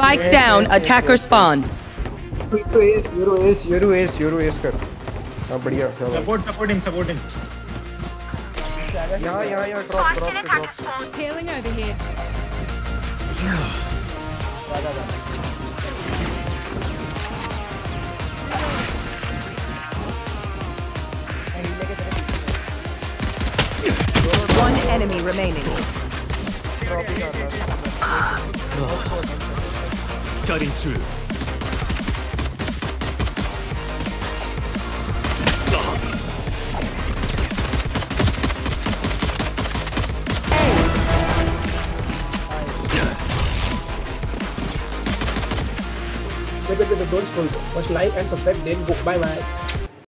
Spike down. Attacker spawn. Euro ace कर. हाँ बढ़िया. Supporting. यहाँ drop. Healing over here. One enemy remaining. Cutting through. Wait, don't scroll. Watch like and subscribe, then go. Bye.